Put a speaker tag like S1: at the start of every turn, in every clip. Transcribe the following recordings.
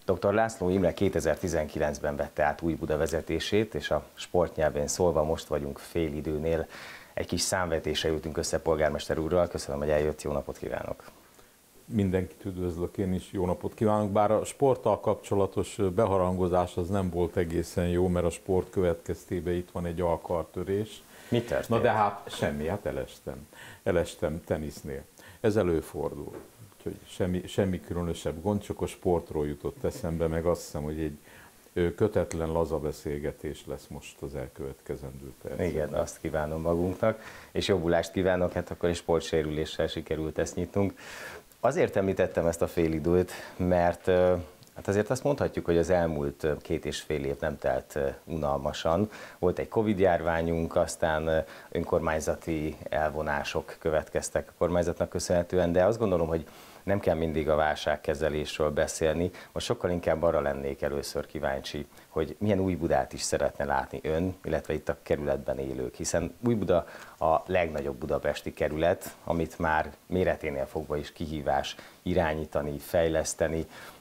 S1: Dr. László Imre 2019-ben vette át Újbuda vezetését, és a sportnyelvén szólva most vagyunk félidőnél. Egy kis számvetésre ültünk össze polgármester úrral. Köszönöm, hogy eljött, jó napot kívánok!
S2: Mindenkit üdvözlök, én is jó napot kívánok, bár a sporttal kapcsolatos beharangozás az nem volt egészen jó, mert a sport következtében itt van egy alkartörés.
S1: Mi történt?
S2: Na de hát semmi, hát elestem tenisznél. Ez előfordul, úgyhogy semmi különösebb gond, csak a sportról jutott eszembe, meg azt hiszem, hogy egy kötetlen, laza beszélgetés lesz most az elkövetkezendő percben.
S1: Igen, azt kívánom magunknak, és jobbulást kívánok, hát akkor egy sportsérüléssel sikerült ezt nyitnunk. Azért említettem ezt a félidőt, mert hát azért azt mondhatjuk, hogy az elmúlt 2,5 év nem telt unalmasan. Volt egy Covid-járványunk, aztán önkormányzati elvonások következtek a kormányzatnak köszönhetően, de azt gondolom, hogy nem kell mindig a válságkezelésről beszélni, most sokkal inkább arra lennék először kíváncsi, hogy milyen Újbudát is szeretne látni ön, illetve itt a kerületben élők, hiszen Újbuda a legnagyobb budapesti kerület, amit már méreténél fogva is kihívás irányítani, fejleszteni,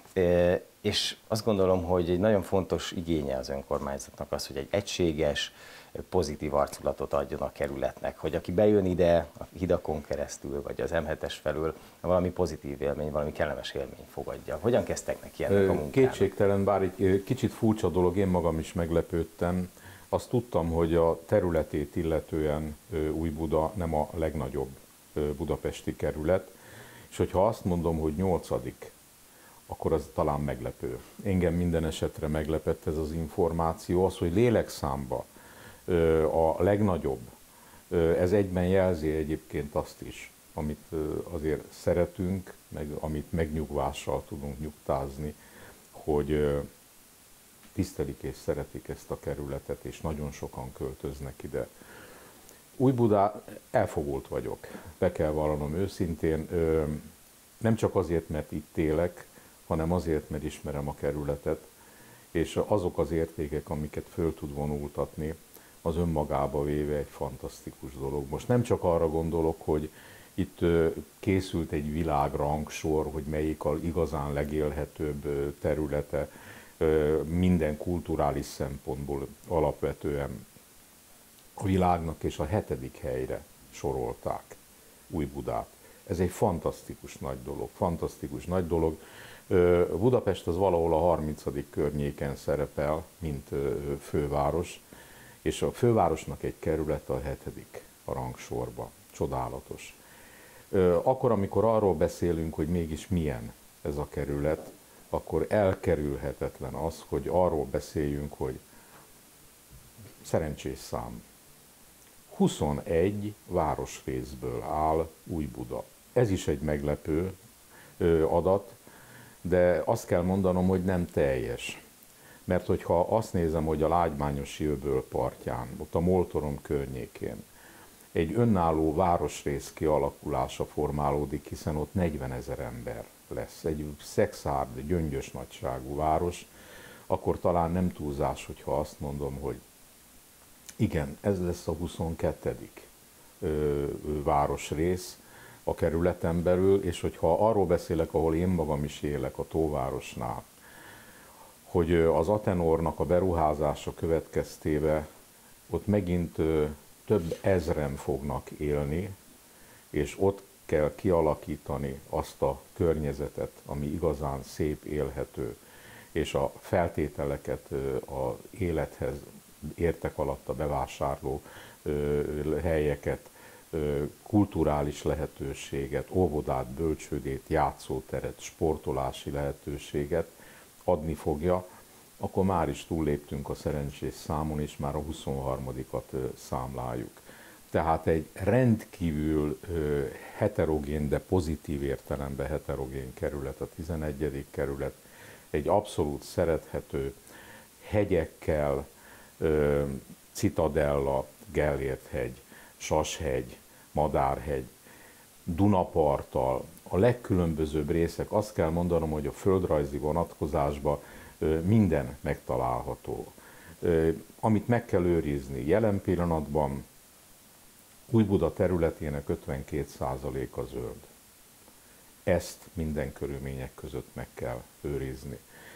S1: és azt gondolom, hogy egy nagyon fontos igénye az önkormányzatnak az, hogy egy egységes, pozitív arculatot adjon a kerületnek, hogy aki bejön ide a hidakon keresztül, vagy az M7-es felől, valami pozitív élmény, valami kellemes élmény fogadja. Hogyan kezdtek neki ennek a munkának?
S2: Kétségtelen, bár egy kicsit furcsa dolog, én magam is meglepődtem. Azt tudtam, hogy a területét illetően Újbuda nem a legnagyobb budapesti kerület, és hogyha azt mondom, hogy 8., akkor az talán meglepő. Engem minden esetre meglepett ez az információ, az, hogy lélekszámba a legnagyobb, ez egyben jelzi egyébként azt is, amit azért szeretünk, meg amit megnyugvással tudunk nyugtázni, hogy tisztelik és szeretik ezt a kerületet, és nagyon sokan költöznek ide. Újbudán elfogult vagyok, be kell vallanom őszintén, nem csak azért, mert itt élek, hanem azért, mert ismerem a kerületet, és azok az értékek, amiket föl tud vonultatni, az önmagába véve egy fantasztikus dolog. Most nem csak arra gondolok, hogy itt készült egy világrangsor, hogy melyik az igazán legélhetőbb területe minden kulturális szempontból alapvetően a világnak, és a 7. helyre sorolták Újbudát. Ez egy fantasztikus nagy dolog, Budapest az valahol a 30. környéken szerepel, mint főváros, és a fővárosnak egy kerület a 7. a rangsorba. Csodálatos. Akkor, amikor arról beszélünk, hogy mégis milyen ez a kerület, akkor elkerülhetetlen az, hogy arról beszéljünk, hogy szerencsés szám. 21 városrészből áll Újbuda. Ez is egy meglepő adat, de azt kell mondanom, hogy nem teljes. Mert hogyha azt nézem, hogy a Lágymányosi öböl partján, ott a Moltorom környékén egy önálló városrész kialakulása formálódik, hiszen ott 40 000 ember lesz, egy szexárd, gyöngyös nagyságú város, akkor talán nem túlzás, hogyha azt mondom, hogy igen, ez lesz a 22. városrész a kerületen belül, és hogyha arról beszélek, ahol én magam is élek, a Tóvárosnál, hogy az Atenornak a beruházása következtében ott megint több ezren fognak élni, és ott kell kialakítani azt a környezetet, ami igazán szép, élhető, és a feltételeket az élethez értek alatt a bevásárló helyeket, kulturális lehetőséget, óvodát, bölcsődét, játszóteret, sportolási lehetőséget adni fogja, akkor már is túlléptünk a szerencsés számon, és már a 23-at számláljuk. Tehát egy rendkívül heterogén, de pozitív értelemben heterogén kerület, a 11. kerület, egy abszolút szerethető hegyekkel, Citadella, Gellért-hegy, Sashegy, Madárhegy, Dunaparttal, a legkülönbözőbb részek, azt kell mondanom, hogy a földrajzi vonatkozásban minden megtalálható. Amit meg kell őrizni jelen pillanatban, Újbuda területének 52%-a zöld. Ezt minden körülmények között meg kell őrizni.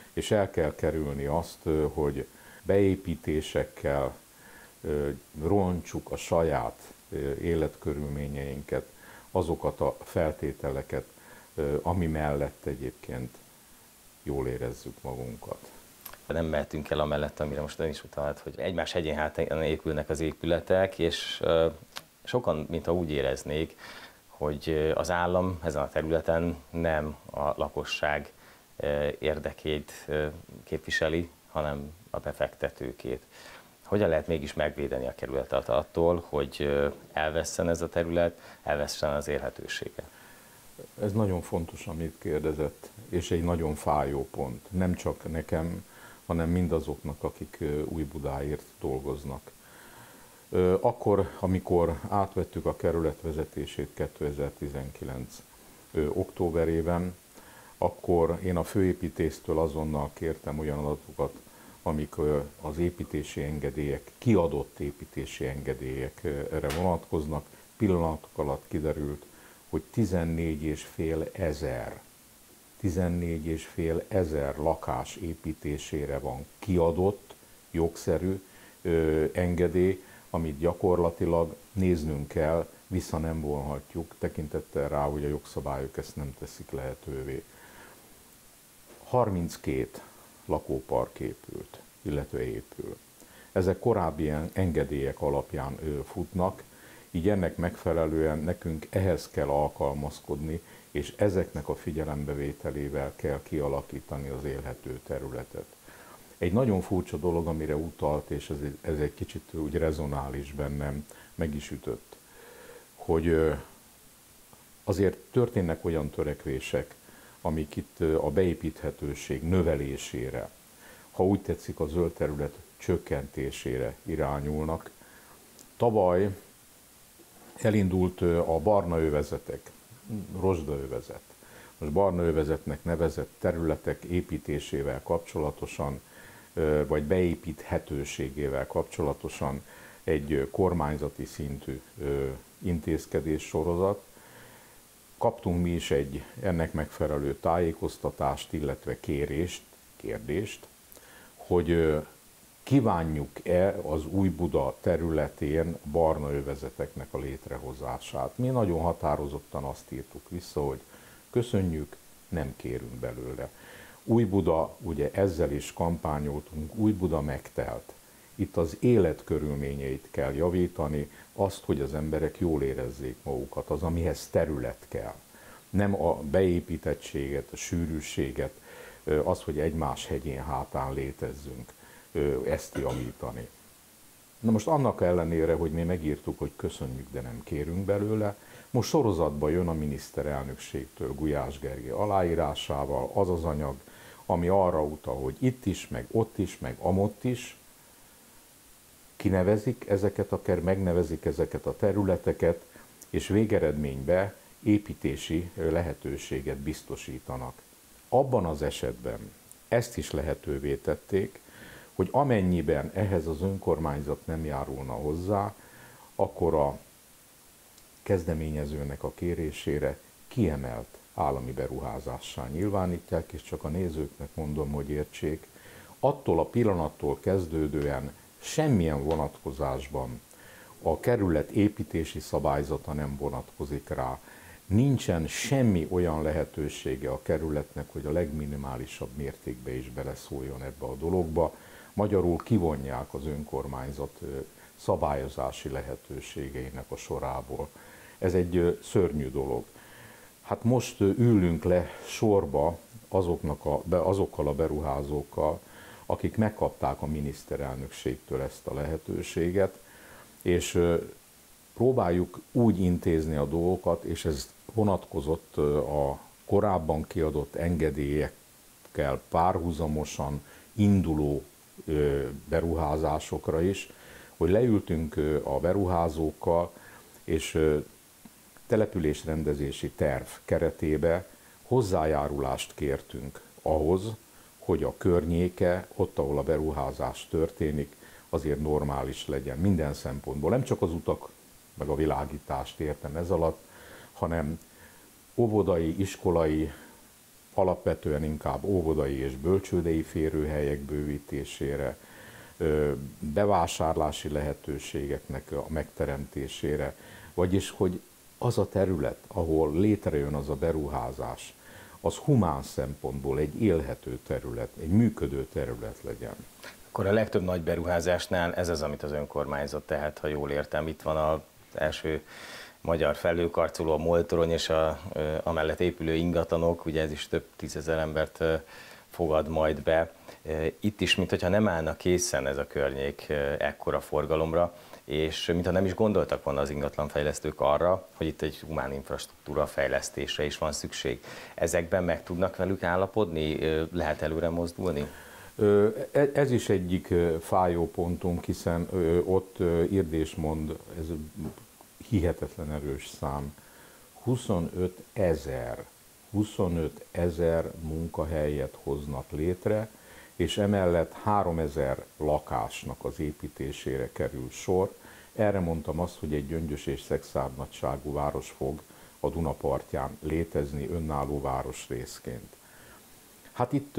S2: és el kell kerülni azt, hogy beépítésekkel rontsuk a saját életkörülményeinket, azokat a feltételeket, ami mellett egyébként jól érezzük magunkat.
S1: Nem mehetünk el amellett, amire most ön is utalt, hogy egymás hegyén hátán épülnek az épületek, és sokan, mintha úgy éreznék, hogy az állam ezen a területen nem a lakosság érdekét képviseli, hanem a befektetőkét. Hogyan lehet mégis megvédeni a kerületet attól, hogy elvesszen ez a terület, elvesszen az élhetősége?
S2: Ez nagyon fontos, amit kérdezett, és egy nagyon fájó pont. Nem csak nekem, hanem mindazoknak, akik Újbudáért dolgoznak. Akkor, amikor átvettük a kerület vezetését 2019. Októberében, akkor én a főépítésztől azonnal kértem olyan adatokat, amik az építési engedélyek, kiadott építési engedélyekre vonatkoznak. Pillanatok alatt kiderült, hogy 14,5 ezer lakás építésére van kiadott, jogszerű engedély, amit gyakorlatilag néznünk kell, vissza nem vonhatjuk, tekintettel rá, hogy a jogszabályok ezt nem teszik lehetővé. 32 lakópark épült, illetve épül. Ezek korábbi engedélyek alapján futnak, így ennek megfelelően nekünk ehhez kell alkalmazkodni, és ezeknek a figyelembevételével kell kialakítani az élhető területet. Egy nagyon furcsa dolog, amire utalt, és ez egy kicsit úgy rezonál is bennem, meg is ütött, hogy azért történnek olyan törekvések, amik itt a beépíthetőség növelésére, ha úgy tetszik, a zöld terület csökkentésére irányulnak. Tavaly elindult a barna övezetek, rozsdaövezet. Most barna övezetnek nevezett területek építésével kapcsolatosan, vagy beépíthetőségével kapcsolatosan egy kormányzati szintű intézkedés sorozat. Kaptunk mi is egy ennek megfelelő tájékoztatást, illetve kérdést, hogy kívánjuk-e az Újbuda területén barna övezeteknek a létrehozását. Mi nagyon határozottan azt írtuk vissza, hogy köszönjük, nem kérünk belőle. Újbuda, ugye ezzel is kampányoltunk, Újbuda megtelt. Itt az életkörülményeit kell javítani, azt, hogy az emberek jól érezzék magukat, az, amihez terület kell. Nem a beépítettséget, a sűrűséget, az, hogy egymás hegyén hátán létezzünk, ezt javítani. Na most annak ellenére, hogy mi megírtuk, hogy köszönjük, de nem kérünk belőle, most sorozatba jön a miniszterelnökségtől Gulyás Gergely aláírásával az az anyag, ami arra utal, hogy itt is, meg ott is, meg amott is kinevezik ezeket, megnevezik ezeket a területeket, és végeredményben építési lehetőséget biztosítanak. Abban az esetben ezt is lehetővé tették, hogy amennyiben ehhez az önkormányzat nem járulna hozzá, akkor a kezdeményezőnek a kérésére kiemelt állami beruházássá nyilvánítják, és csak a nézőknek mondom, hogy értsék, attól a pillanattól kezdődően semmilyen vonatkozásban a kerület építési szabályzata nem vonatkozik rá. Nincsen semmi olyan lehetősége a kerületnek, hogy a legminimálisabb mértékben is beleszóljon ebbe a dologba. Magyarul kivonják az önkormányzat szabályozási lehetőségeinek a sorából. Ez egy szörnyű dolog. Hát most ülünk le sorba azokkal a beruházókkal, akik megkapták a miniszterelnökségtől ezt a lehetőséget, és próbáljuk úgy intézni a dolgokat, és ez vonatkozott a korábban kiadott engedélyekkel párhuzamosan induló beruházásokra is, hogy leültünk a beruházókkal, és településrendezési terv keretébe hozzájárulást kértünk ahhoz, hogy a környéke, ott, ahol a beruházás történik, azért normális legyen minden szempontból. Nem csak az utak, meg a világítást értem ez alatt, hanem óvodai, iskolai, alapvetően inkább óvodai és bölcsődei férőhelyek bővítésére, bevásárlási lehetőségeknek a megteremtésére, vagyis hogy az a terület, ahol létrejön az a beruházás, az humán szempontból egy élhető terület, egy működő terület legyen.
S1: Akkor a legtöbb nagy beruházásnál ez az, amit az önkormányzat tehet, ha jól értem. Itt van az első magyar felhőkarcoló, a Moltorony és amellett épülő ingatlanok, ugye ez is több tízezer embert fogad majd be. Itt is, mintha nem állna készen ez a környék ekkora forgalomra, és mintha nem is gondoltak volna az ingatlanfejlesztők arra, hogy itt egy humán infrastruktúra fejlesztésre is van szükség. Ezekben meg tudnak velük állapodni? Lehet előre mozdulni?
S2: Ez is egyik fájó pontunk, hiszen ott Irdésmond, ez hihetetlen erős szám, 25 ezer munkahelyet hoznak létre, és emellett 3000 lakásnak az építésére kerül sor. Erre mondtam azt, hogy egy Gyöngyös és Szekszárd nagyságú város fog a Duna partján létezni önálló városrészként. Hát itt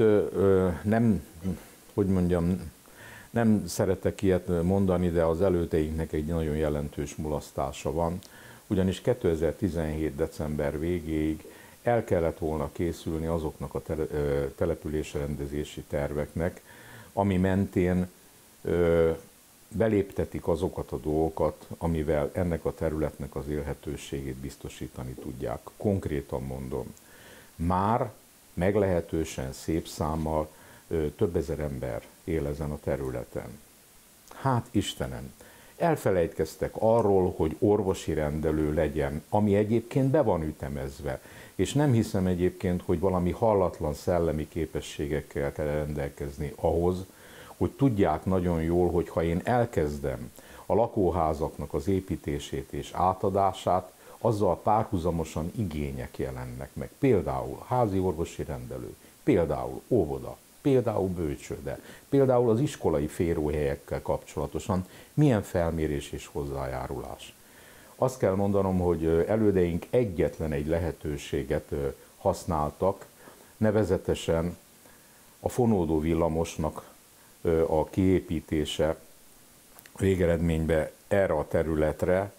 S2: nem szeretek ilyet mondani, de az előteinknek egy nagyon jelentős mulasztása van, ugyanis 2017. december végéig el kellett volna készülni azoknak a településrendezési terveknek, ami mentén beléptetik azokat a dolgokat, amivel ennek a területnek az élhetőségét biztosítani tudják. Konkrétan mondom, már meglehetősen szép számmal több ezer ember él ezen a területen. Hát Istenem, elfelejtkeztek arról, hogy orvosi rendelő legyen, ami egyébként be van ütemezve, és nem hiszem egyébként, hogy valami hallatlan szellemi képességekkel kell rendelkezni ahhoz, hogy tudják nagyon jól, hogy ha én elkezdem a lakóházaknak az építését és átadását, azzal párhuzamosan igények jelennek meg. Például házi orvosi rendelő, például óvoda, például bölcsőde, például az iskolai férőhelyekkel kapcsolatosan milyen felmérés és hozzájárulás. Azt kell mondanom, hogy elődeink egyetlen egy lehetőséget használtak, nevezetesen a fonódó villamosnak a kiépítése végeredményben erre a területre,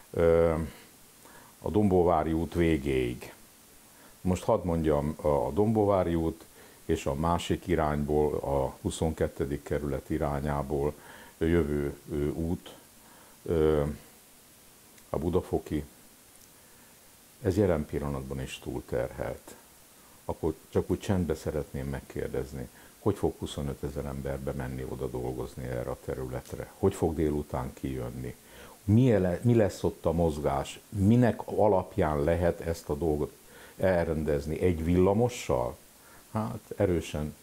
S2: a Dombóvári út végéig. Most hadd mondjam, a Dombóvári út és a másik irányból, a 22. kerület irányából jövő út, a budafoki, ez jelen pillanatban is túlterhelt. Akkor csak úgy csendbe szeretném megkérdezni, hogy fog 25 000 ember bemenni oda dolgozni erre a területre? Hogy fog délután kijönni? Mi lesz ott a mozgás? Minek alapján lehet ezt a dolgot elrendezni? Egy villamossal? Hát erősen,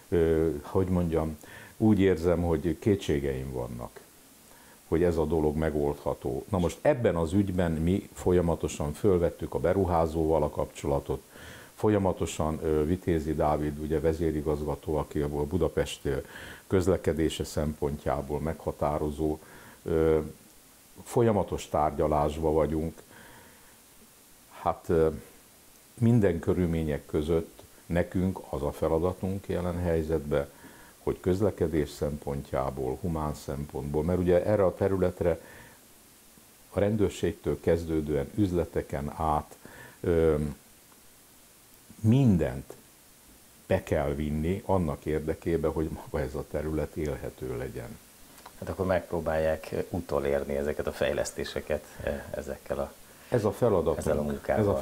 S2: úgy érzem, hogy kétségeim vannak, hogy ez a dolog megoldható. Na most ebben az ügyben mi folyamatosan fölvettük a beruházóval a kapcsolatot, folyamatosan Vitézi Dávid, ugye vezérigazgató, aki a Budapest közlekedése szempontjából meghatározó, folyamatos tárgyalásba vagyunk. Hát minden körülmények között nekünk az a feladatunk jelen helyzetben, hogy közlekedés szempontjából, humán szempontból, mert ugye erre a területre a rendőrségtől kezdődően üzleteken át mindent be kell vinni annak érdekében, hogy maga ez a terület élhető legyen.
S1: Hát akkor megpróbálják utolérni ezeket a fejlesztéseket ezekkel a
S2: Ez a feladatunk,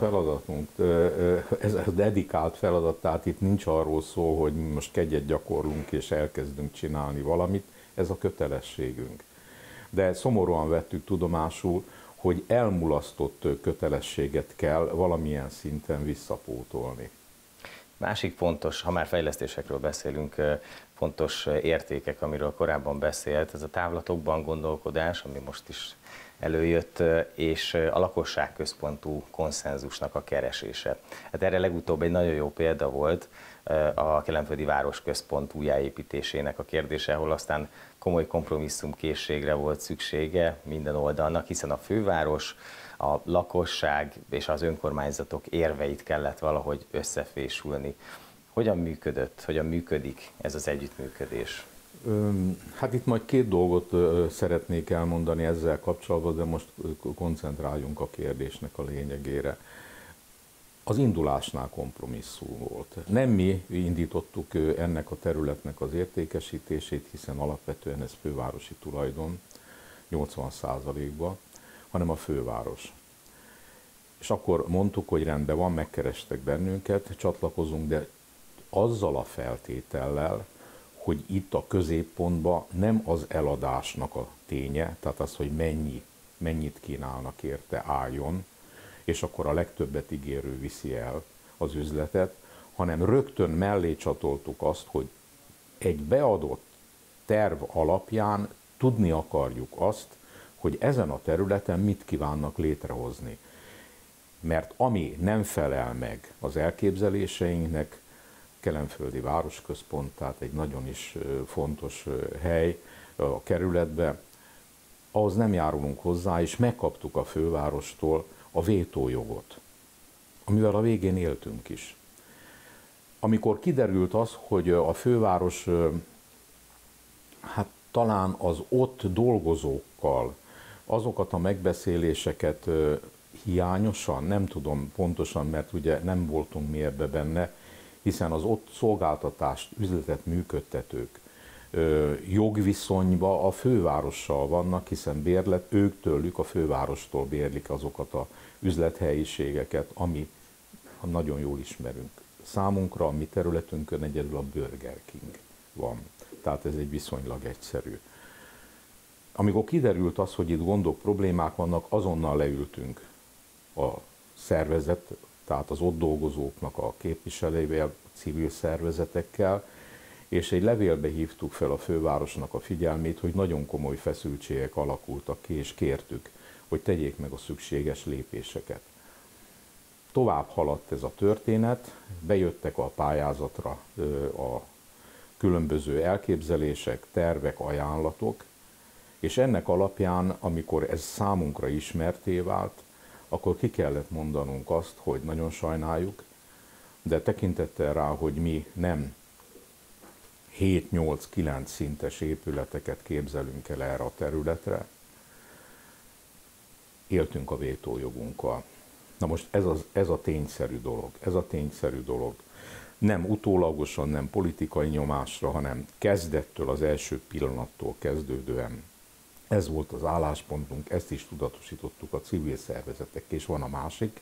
S2: ez a dedikált feladat, tehát itt nincs arról szó, hogy most kegyet gyakorlunk és elkezdünk csinálni valamit, ez a kötelességünk. De szomorúan vettük tudomásul, hogy elmulasztott kötelességet kell valamilyen szinten visszapótolni.
S1: Másik fontos, ha már fejlesztésekről beszélünk, fontos értékek, amiről korábban beszélt, ez a távlatokban gondolkodás, ami most is előjött, és a lakosságközpontú konszenzusnak a keresése. Hát erre legutóbb egy nagyon jó példa volt a Kelenföldi Városközpont újjáépítésének a kérdése, ahol aztán komoly kompromisszumkészségre volt szüksége minden oldalnak, hiszen a főváros, a lakosság és az önkormányzatok érveit kellett valahogy összefésülni. Hogyan működött, hogyan működik ez az együttműködés?
S2: Hát itt majd két dolgot szeretnék elmondani ezzel kapcsolatban, de most koncentráljunk a kérdésnek a lényegére. Az indulásnál kompromisszum volt. Nem mi indítottuk ennek a területnek az értékesítését, hiszen alapvetően ez fővárosi tulajdon 80%-ban, hanem a főváros. És akkor mondtuk, hogy rendben van, megkerestek bennünket, csatlakozunk, de azzal a feltétellel, hogy itt a középpontban nem az eladásnak a ténye, tehát az, hogy mennyit kínálnak érte, álljon, és akkor a legtöbbet ígérő viszi el az üzletet, hanem rögtön mellé csatoltuk azt, hogy egy beadott terv alapján tudni akarjuk azt, hogy ezen a területen mit kívánnak létrehozni. Mert ami nem felel meg az elképzeléseinknek, Kelenföldi Városközpont, tehát egy nagyon is fontos hely a kerületbe, ahhoz nem járulunk hozzá, és megkaptuk a fővárostól a vétójogot, amivel a végén éltünk is. Amikor kiderült az, hogy a főváros hát talán az ott dolgozókkal azokat a megbeszéléseket hiányosan, nem tudom pontosan, mert ugye nem voltunk mi ebbe benne, hiszen az ott szolgáltatást, üzletet működtetők jogviszonyba a fővárossal vannak, hiszen ők tőlük, a fővárostól bérlik azokat az üzlethelyiségeket, ami nagyon jól ismerünk. Számunkra a mi területünkön egyedül a Burger King van. Tehát ez egy viszonylag egyszerű. Amikor kiderült az, hogy itt gondok, problémák vannak, azonnal leültünk a szervezet, tehát az ott dolgozóknak a képviselőivel, civil szervezetekkel, és egy levélbe hívtuk fel a fővárosnak a figyelmét, hogy nagyon komoly feszültségek alakultak ki, és kértük, hogy tegyék meg a szükséges lépéseket. Tovább haladt ez a történet, bejöttek a pályázatra a különböző elképzelések, tervek, ajánlatok, és ennek alapján, amikor ez számunkra ismertté vált, akkor ki kellett mondanunk azt, hogy nagyon sajnáljuk, de tekintettel rá, hogy mi nem 7-8-9 szintes épületeket képzelünk el erre a területre, éltünk a vétójogunkkal. Na most ez a tényszerű dolog, Nem utólagosan, nem politikai nyomásra, hanem kezdettől, az első pillanattól kezdődően. Ez volt az álláspontunk, ezt is tudatosítottuk a civil szervezetek, és van a másik,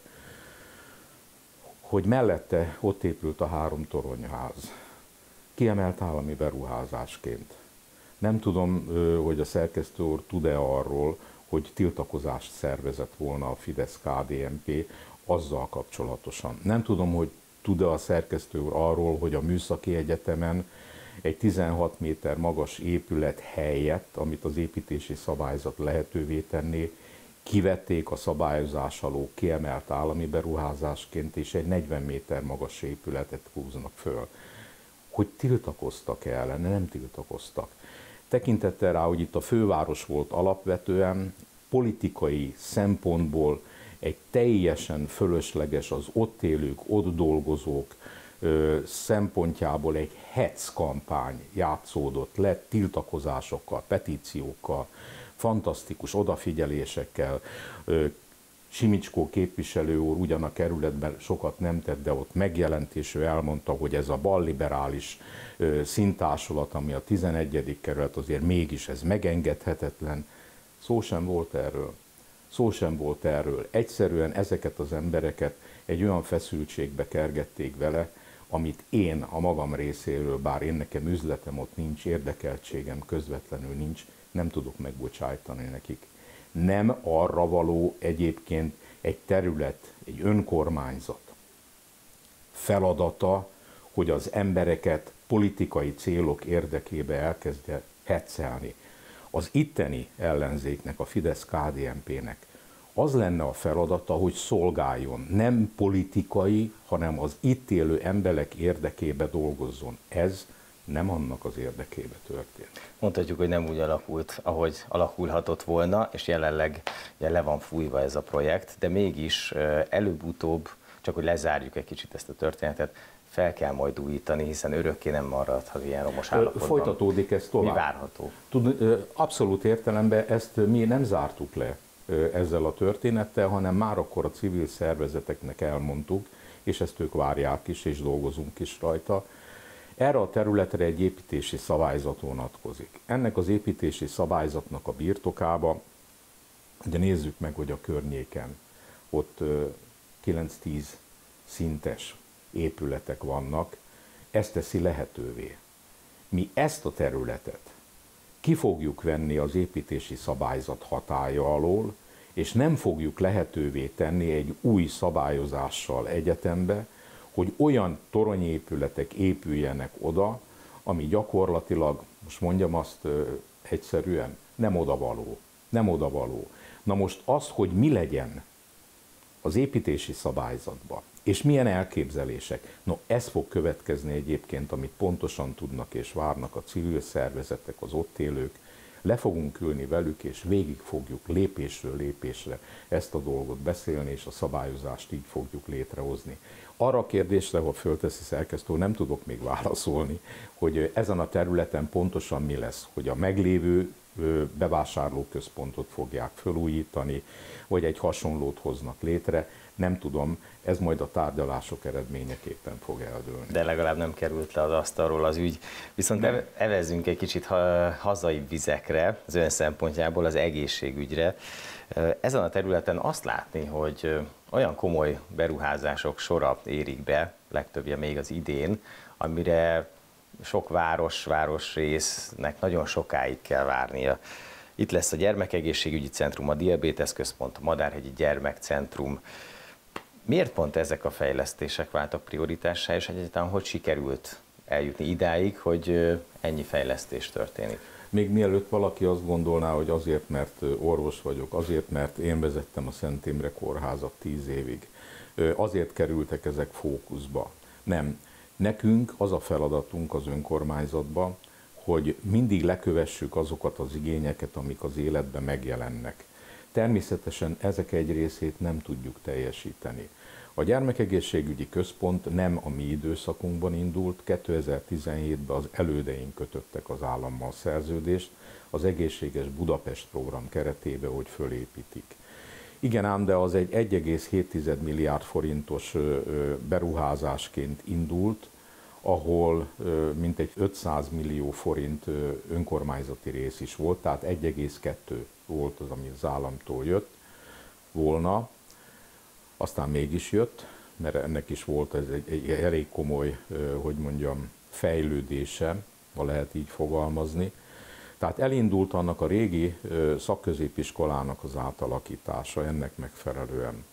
S2: hogy mellette ott épült a 3 toronyház. Kiemelt állami beruházásként. Nem tudom, hogy a szerkesztő úr tud-e arról, hogy tiltakozást szervezett volna a Fidesz-KDNP azzal kapcsolatosan. Nem tudom, hogy tud-e a szerkesztő úr arról, hogy a Műszaki Egyetemen egy 16 méter magas épület helyett, amit az építési szabályzat lehetővé tenné, kivették a szabályozás alól kiemelt állami beruházásként, és egy 40 méter magas épületet húznak föl. Hogy tiltakoztak ellene, nem tiltakoztak. Tekintettel rá, hogy itt a főváros volt alapvetően, politikai szempontból egy teljesen fölösleges, az ott élők, ott dolgozók szempontjából egy hetz kampány játszódott le, tiltakozásokkal, petíciókkal, fantasztikus odafigyelésekkel. Simicskó képviselő úr ugyan a kerületben sokat nem tett, de ott megjelent, és ő elmondta, hogy ez a balliberális színtársulat, ami a 11. kerület, azért mégis ez megengedhetetlen. Szó sem volt erről. Egyszerűen ezeket az embereket egy olyan feszültségbe kergették vele, amit én a magam részéről, bár én nekem üzletem ott nincs, érdekeltségem közvetlenül nincs, nem tudok megbocsájtani nekik. Nem arra való egyébként egy terület, egy önkormányzat feladata, hogy az embereket politikai célok érdekébe elkezdje heccelni. Az itteni ellenzéknek, a Fidesz-KDNP-nek az lenne a feladata, hogy szolgáljon, nem politikai, hanem az itt élő emberek érdekébe dolgozzon. Ez nem annak az érdekébe történt.
S1: Mondhatjuk, hogy nem úgy alakult, ahogy alakulhatott volna, és jelenleg le van fújva ez a projekt, de mégis előbb-utóbb, csak hogy lezárjuk egy kicsit ezt a történetet, fel kell majd újítani, hiszen örökké nem maradhat ilyen romos állapotban.
S2: Folytatódik ez tovább.
S1: Mi várható?
S2: Abszolút értelemben ezt mi nem zártuk le ezzel a történettel, hanem már akkor a civil szervezeteknek elmondtuk, és ezt ők várják is, és dolgozunk is rajta. Erre a területre egy építési szabályzat vonatkozik. Ennek az építési szabályzatnak a birtokába, ugye nézzük meg, hogy a környéken ott 9-10 szintes épületek vannak, ezt teszi lehetővé. Mi ezt a területet ki fogjuk venni az építési szabályzat hatálya alól, és nem fogjuk lehetővé tenni egy új szabályozással egyetembe, hogy olyan toronyépületek épüljenek oda, ami gyakorlatilag, most mondjam azt egyszerűen, nem odavaló. Nem odavaló. Na most az, hogy mi legyen az építési szabályzatban, és milyen elképzelések, no ez fog következni egyébként, amit pontosan tudnak és várnak a civil szervezetek, az ott élők, le fogunk ülni velük, és végig fogjuk lépésről lépésre ezt a dolgot beszélni, és a szabályozást így fogjuk létrehozni. Arra a kérdésre, ha fölteszi szerkesztő, nem tudok még válaszolni, hogy ezen a területen pontosan mi lesz, hogy a meglévő bevásárlóközpontot fogják felújítani, vagy egy hasonlót hoznak létre, nem tudom, ez majd a tárgyalások eredményeképpen fog eldőlni.
S1: De legalább nem került le az asztalról az ügy. Viszont evezzünk egy kicsit hazai vizekre, az ön szempontjából az egészségügyre. Ezen a területen azt látni, hogy olyan komoly beruházások sora érik be, legtöbbje még az idén, amire sok városrésznek nagyon sokáig kell várnia. Itt lesz a gyermekegészségügyi centrum, a diabétesz központ, a Madárhegyi Gyermekcentrum. Miért pont ezek a fejlesztések váltak prioritássá, és egyáltalán hogy sikerült eljutni idáig, hogy ennyi fejlesztés történik?
S2: Még mielőtt valaki azt gondolná, hogy azért, mert orvos vagyok, azért, mert én vezettem a Szent Imre Kórházat 10 évig, azért kerültek ezek fókuszba. Nem. Nekünk az a feladatunk az önkormányzatban, hogy mindig lekövessük azokat az igényeket, amik az életben megjelennek. Természetesen ezek egy részét nem tudjuk teljesíteni. A gyermekegészségügyi központ nem a mi időszakunkban indult, 2017-ben az elődeink kötöttek az állammal szerződést, az Egészséges Budapest program keretében, hogy fölépítik. Igen ám, de az egy 1,7 milliárd forintos beruházásként indult, ahol mintegy 500 millió forint önkormányzati rész is volt, tehát 1,2 volt az, ami az államtól jött volna, aztán mégis jött, mert ennek is volt egy elég komoly, hogy mondjam, fejlődése, ha lehet így fogalmazni. Tehát elindult annak a régi szakközépiskolának az átalakítása ennek megfelelően.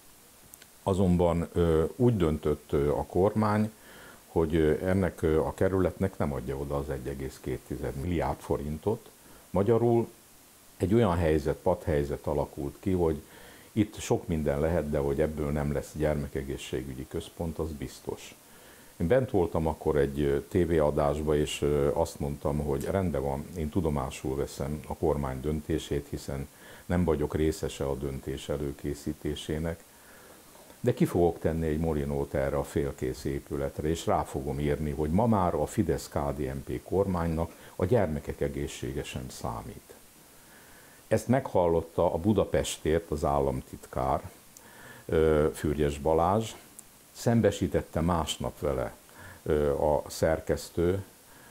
S2: Azonban úgy döntött a kormány, hogy ennek a kerületnek nem adja oda az 1,2 milliárd forintot. Magyarul egy olyan helyzet, padhelyzet alakult ki, hogy itt sok minden lehet, de hogy ebből nem lesz gyermekegészségügyi központ, az biztos. Én bent voltam akkor egy tévéadásban, és azt mondtam, hogy rendben van, én tudomásul veszem a kormány döntését, hiszen nem vagyok részese a döntés előkészítésének, de ki fogok tenni egy molinót erre a félkész épületre, és rá fogom írni, hogy ma már a Fidesz-KDNP kormánynak a gyermekek egészsége sem számít. Ezt meghallotta a Budapestért az államtitkár, Füriyes Balázs, szembesítette másnap vele a szerkesztő,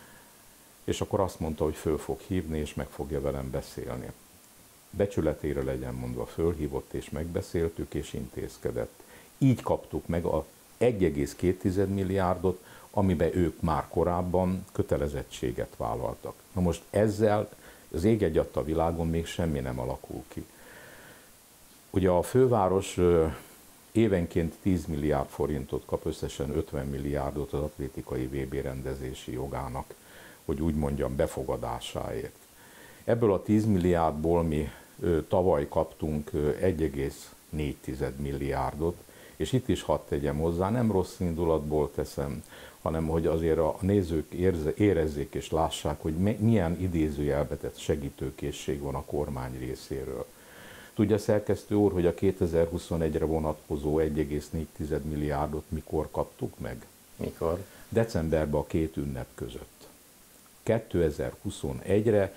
S2: és akkor azt mondta, hogy föl fog hívni, és meg fogja velem beszélni. Becsületére legyen mondva, fölhívott, és megbeszéltük, és intézkedett. Így kaptuk meg a 1,2 milliárdot, amiben ők már korábban kötelezettséget vállaltak. Na most ezzel az ég egyatt a világon még semmi nem alakul ki. Ugye a főváros évenként 10 milliárd forintot kap, összesen 50 milliárdot az atlétikai VB rendezési jogának, hogy úgy mondjam, befogadásáért. Ebből a 10 milliárdból mi tavaly kaptunk 1,4 milliárdot, és itt is hadd tegyem hozzá, nem rossz indulatból teszem, hanem hogy azért a nézők érezzék és lássák, hogy milyen idézőjelbe tett segítőkészség van a kormány részéről. Tudja, szerkesztő úr, hogy a 2021-re vonatkozó 1,4 milliárdot mikor kaptuk meg?
S1: Mikor?
S2: Decemberben a két ünnep között. 2021-re,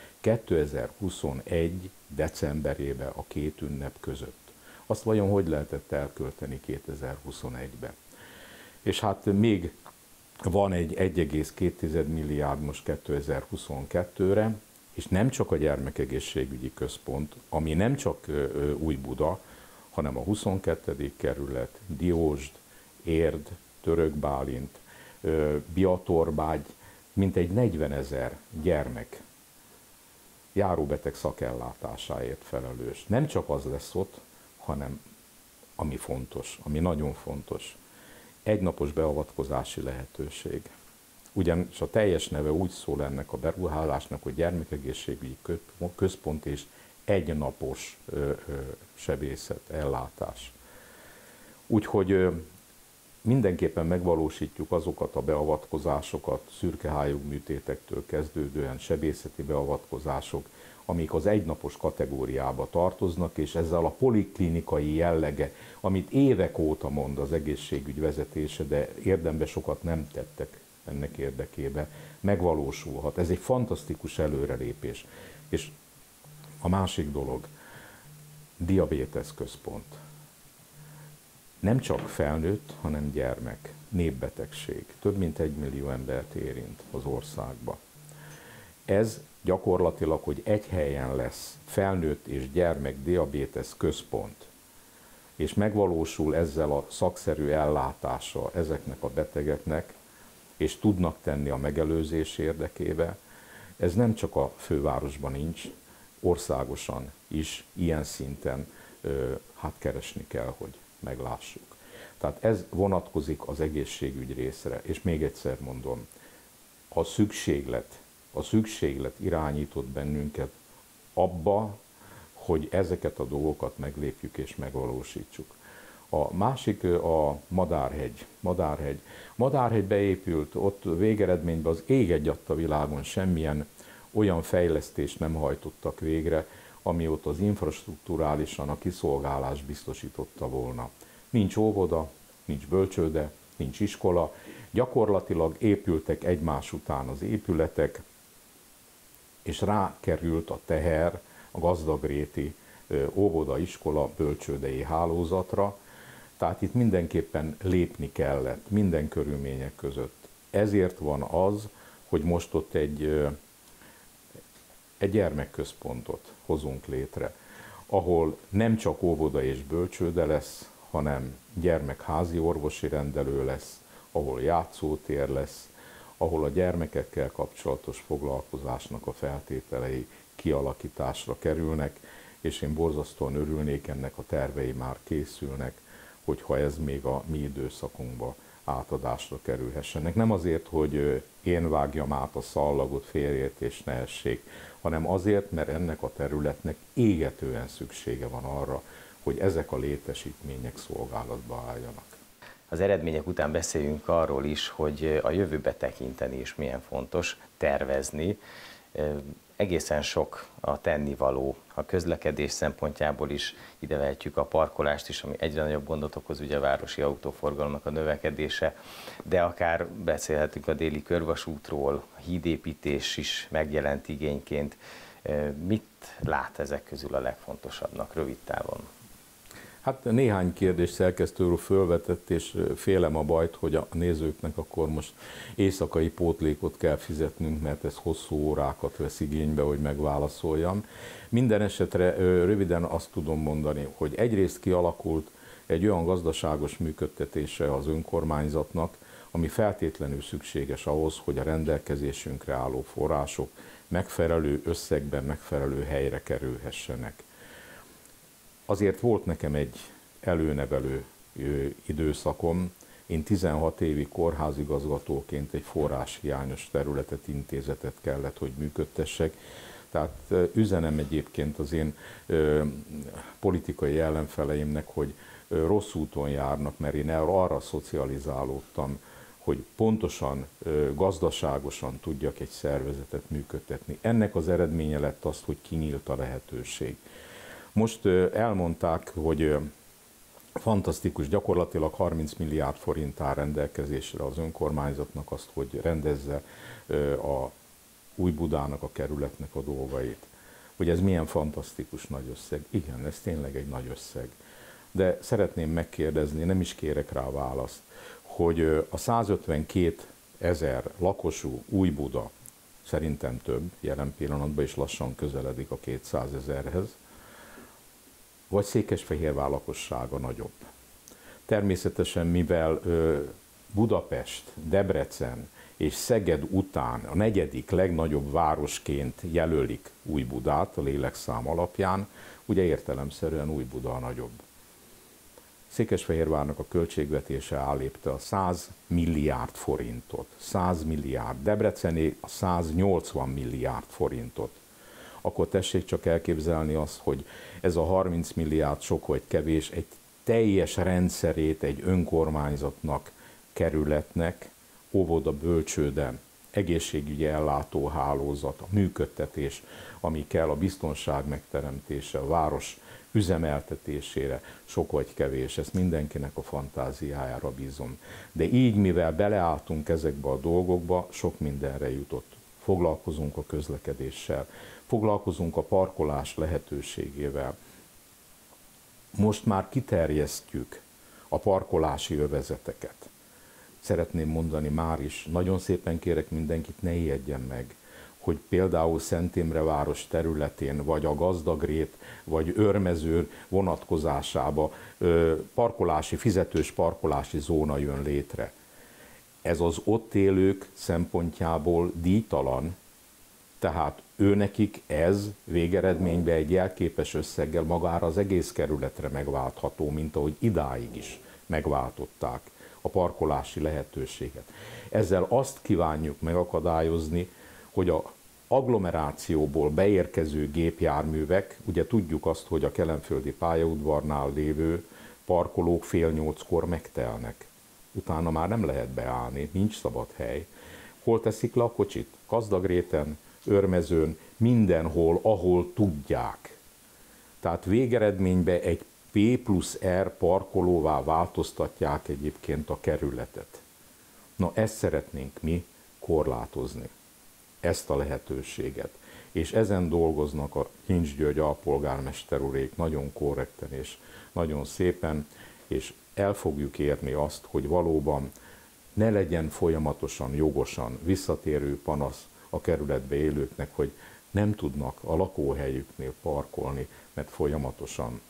S2: 2021 decemberében a két ünnep között. Azt vajon hogy lehetett elkölteni 2021-ben? És hát még van egy 1,2 milliárd most 2022-re, és nem csak a gyermekegészségügyi központ, ami nem csak Újbuda, hanem a 22. kerület, Diósd, Érd, Török Bálint, Biatorbágy, mintegy 40 000 gyermek járóbeteg szakellátásáért felelős. Nem csak az lesz ott, hanem ami fontos, ami nagyon fontos, egynapos beavatkozási lehetőség. Ugyanis a teljes neve úgy szól ennek a beruházásnak, hogy gyermekegészségügyi központ és egynapos sebészet, ellátás. Úgyhogy mindenképpen megvalósítjuk azokat a beavatkozásokat, szürkehályog műtétektől kezdődően sebészeti beavatkozások, amik az egynapos kategóriába tartoznak, és ezzel a poliklinikai jellege, amit évek óta mond az egészségügy vezetése, de érdemben sokat nem tettek ennek érdekében, megvalósulhat. Ez egy fantasztikus előrelépés. És a másik dolog, diabétesz központ. Nem csak felnőtt, hanem gyermek, népbetegség. Több mint 1 millió embert érint az országba. Ez gyakorlatilag, hogy egy helyen lesz felnőtt és gyermek diabétesz központ, és megvalósul ezzel a szakszerű ellátása ezeknek a betegeknek, és tudnak tenni a megelőzés érdekébe, ez nem csak a fővárosban nincs, országosan is ilyen szinten hát keresni kell, hogy meglássuk. Tehát ez vonatkozik az egészségügy részre, és még egyszer mondom, a szükséglet irányított bennünket abba, hogy ezeket a dolgokat meglépjük és megvalósítsuk. A másik a Madárhegy. Madárhegy beépült, ott végeredményben az ég egyatt a világon semmilyen olyan fejlesztést nem hajtottak végre, ami ott az infrastrukturálisan a kiszolgálást biztosította volna. Nincs óvoda, nincs bölcsőde, nincs iskola, gyakorlatilag épültek egymás után az épületek, és rákerült a teher a gazdagréti óvoda, iskola, bölcsődei hálózatra, tehát itt mindenképpen lépni kellett, minden körülmények között. Ezért van az, hogy most ott egy gyermekközpontot hozunk létre, ahol nem csak óvoda és bölcsőde lesz, hanem gyermekházi orvosi rendelő lesz, ahol játszótér lesz, ahol a gyermekekkel kapcsolatos foglalkozásnak a feltételei kialakításra kerülnek, és én borzasztóan örülnék, ennek a tervei már készülnek, hogyha ez még a mi időszakunkba átadásra kerülhessenek. Nem azért, hogy én vágjam át a szallagot, félreértés ne essék, hanem azért, mert ennek a területnek égetően szüksége van arra, hogy ezek a létesítmények szolgálatba álljanak.
S1: Az eredmények után beszéljünk arról is, hogy a jövőbe tekinteni is milyen fontos, tervezni. Egészen sok a tennivaló, a közlekedés szempontjából is ide vehetjük a parkolást is, ami egyre nagyobb gondot okoz, ugye a városi autóforgalomnak a növekedése, de akár beszélhetünk a déli körvasútról, a hídépítés is megjelent igényként. Mit lát ezek közül a legfontosabbnak rövid távon?
S2: Hát néhány kérdést szerkesztő úr fölvetett, és félem a bajt, hogy a nézőknek akkor most éjszakai pótlékot kell fizetnünk, mert ez hosszú órákat vesz igénybe, hogy megválaszoljam. Minden esetre röviden azt tudom mondani, hogy egyrészt kialakult egy olyan gazdaságos működtetése az önkormányzatnak, ami feltétlenül szükséges ahhoz, hogy a rendelkezésünkre álló források megfelelő összegben, megfelelő helyre kerülhessenek. Azért volt nekem egy előnevelő időszakom. Én 16 évi kórházigazgatóként egy forráshiányos területet, intézetet kellett, hogy működtessek. Tehát üzenem egyébként az én politikai ellenfeleimnek, hogy rossz úton járnak, mert én arra szocializálódtam, hogy pontosan, gazdaságosan tudjak egy szervezetet működtetni. Ennek az eredménye lett az, hogy kinyílt a lehetőség. Most elmondták, hogy fantasztikus, gyakorlatilag 30 milliárd forint áll rendelkezésre az önkormányzatnak azt, hogy rendezze a Újbudának, a kerületnek a dolgait. Hogy ez milyen fantasztikus nagy összeg. Igen, ez tényleg egy nagy összeg. De szeretném megkérdezni, nem is kérek rá választ, hogy a 152 000 lakosú Újbuda, szerintem több, jelen pillanatban is lassan közeledik a 200 000-hez, vagy Székesfehérvár lakossága nagyobb. Természetesen, mivel Budapest, Debrecen és Szeged után a negyedik legnagyobb városként jelölik Újbudát a lélekszám alapján, ugye értelemszerűen Újbuda a nagyobb. Székesfehérvárnak a költségvetése állépte a 100 milliárd forintot. 100 milliárd. Debrecené a 180 milliárd forintot. Akkor tessék csak elképzelni azt, hogy ez a 30 milliárd sok vagy kevés egy teljes rendszerét egy önkormányzatnak, kerületnek, óvoda, bölcsőde, egészségügyi ellátóhálózat, a működtetés, ami kell, a biztonság megteremtése, a város üzemeltetésére, sok vagy kevés, ezt mindenkinek a fantáziájára bízom. De így, mivel beleálltunk ezekbe a dolgokba, sok mindenre jutott. Foglalkozunk a közlekedéssel, foglalkozunk a parkolás lehetőségével. Most már kiterjesztjük a parkolási övezeteket. Szeretném mondani már is, nagyon szépen kérek mindenkit, ne ijedjen meg, hogy például Szent Imre város területén, vagy a Gazdagrét, vagy Őrmező vonatkozásába fizetős parkolási zóna jön létre. Ez az ott élők szempontjából díjtalan, tehát őnekik ez végeredményben egy jelképes összeggel magára az egész kerületre megváltható, mint ahogy idáig is megváltották a parkolási lehetőséget. Ezzel azt kívánjuk megakadályozni, hogy a agglomerációból beérkező gépjárművek, ugye tudjuk azt, hogy a kelenföldi pályaudvarnál lévő parkolók 7:30-kor megtelnek. Utána már nem lehet beállni, nincs szabad hely. Hol teszik le a kocsit? Gazdagréten, Őrmezőn, mindenhol, ahol tudják. Tehát végeredményben egy P+R parkolóvá változtatják egyébként a kerületet. Na, ezt szeretnénk mi korlátozni, ezt a lehetőséget. És ezen dolgoznak a Hincs György alpolgármester urék nagyon korrekten és nagyon szépen, és el fogjuk érni azt, hogy valóban ne legyen folyamatosan, jogosan visszatérő panasz a kerületbe élőknek, hogy nem tudnak a lakóhelyüknél parkolni, mert folyamatosan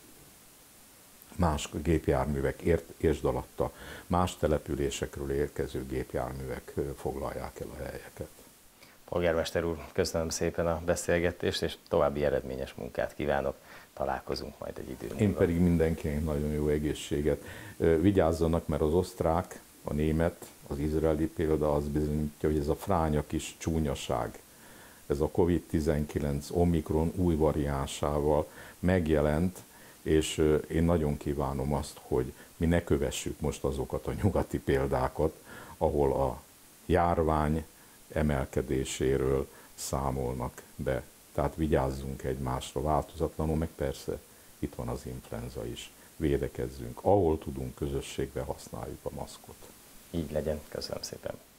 S2: más gépjárművek, értsd alatta, más településekről érkező gépjárművek foglalják el a helyeket.
S1: Polgármester úr, köszönöm szépen a beszélgetést, és további eredményes munkát kívánok. Találkozunk majd egy idő múlva.
S2: Én pedig mindenkinek nagyon jó egészséget. Vigyázzanak, mert az osztrák, a német, az izraeli példa az bizonyítja, hogy ez a fránya kis csúnyaság, ez a COVID-19 Omikron új variánsával megjelent, és én nagyon kívánom azt, hogy mi ne kövessük most azokat a nyugati példákat, ahol a járvány emelkedéséről számolnak be. Tehát vigyázzunk egymásra változatlanul, meg persze itt van az influenza is. Védekezzünk, ahol tudunk, közösségbe használjuk a maszkot.
S1: Így legyen, köszönöm szépen.